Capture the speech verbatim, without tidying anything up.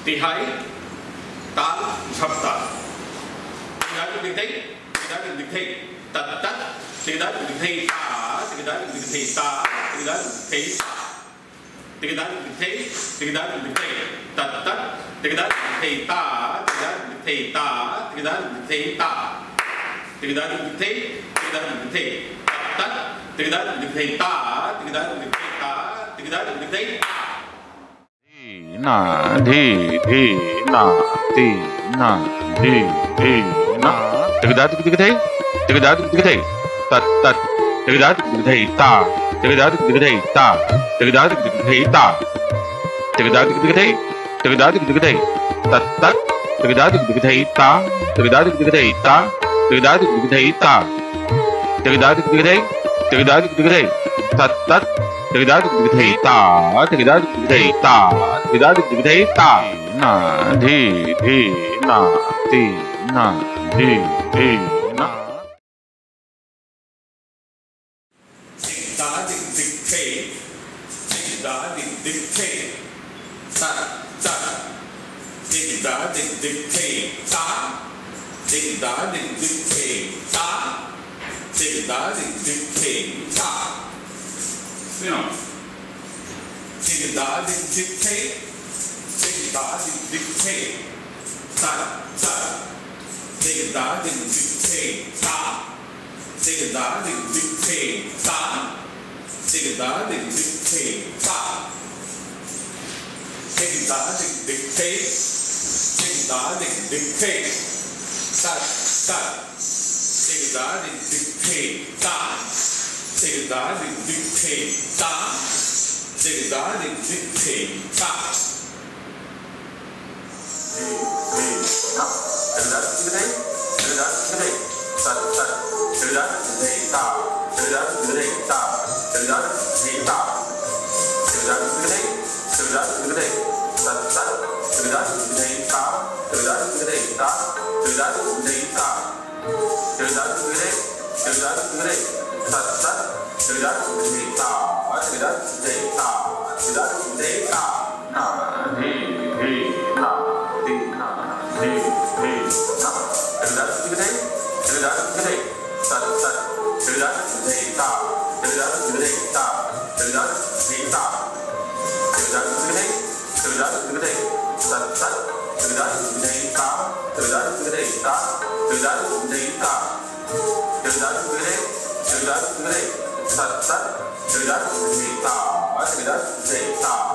Tihai, Taal Jhaptal. Tihai được định thế, Tihai được định thế, tật tật, Tihai được định thế ta, Tihai được định thế ta, Tihai được định thế ta, Tihai được định thế, Tihai được định thế, tật tật, Tihai được định thế ta, Tihai được định thế ta, Tihai được định thế ta, Tihai được định thế, Tihai được định thế, tật tật, Tihai được định thế ta, Tihai được định thế ta, Tihai được định thế ta. Na di di na di na di di na tegada tegada tegada tegada tat tat tegada tegada ta tegada tegada ta tegada tegada ta tegada tegada tegada tegada tat tat tegada tegada ta tegada tegada ta tegada tegada ta tegada tegada tegada tegada tat tat tegada tegada ta tegada tegada ta tegada tegada ta na di di na di na di di na Tegada tegada tegada tegada ta ta tegada tegada ta tegada tegada ta tegada tegada ta. You know, take a dog and dictate, take a dog and dictate, ta ta, take a dog and dictate, ta, take a dog and dictate, ta, take a dog and dictate, ta, take a dog and dictate, take a dog and dictate, ta ta, take a dog and dictate, ta. Take a dog and dictate ta. Take a dog and dictate ta. Hey, hey, na. Take a dog and dictate. Take a dog and dictate. Ta, ta. Take a dog and dictate ta. Take a dog and dictate ta. Take a dog and dictate ta. Take a dog and dictate. Take a dog and dictate. Ta, ta. Take a dog and dictate ta. Take a dog and dictate ta. Take a dog and dictate ta. Take a dog and dictate. Take a dog and dictate. Ta ta, tegada tegada ta, tegada tegada ta, tegada tegada ta, na di di na di na di di na, tegada tegada, tegada tegada, ta ta, tegada tegada ta, tegada tegada ta, tegada tegada ta, tegada tegada, tegada tegada, ta ta, tegada tegada ta, tegada tegada ta, tegada tegada ta, tegada tegada. Tegada tegada ta ta, tegada tegada ta, tegada tegada ta.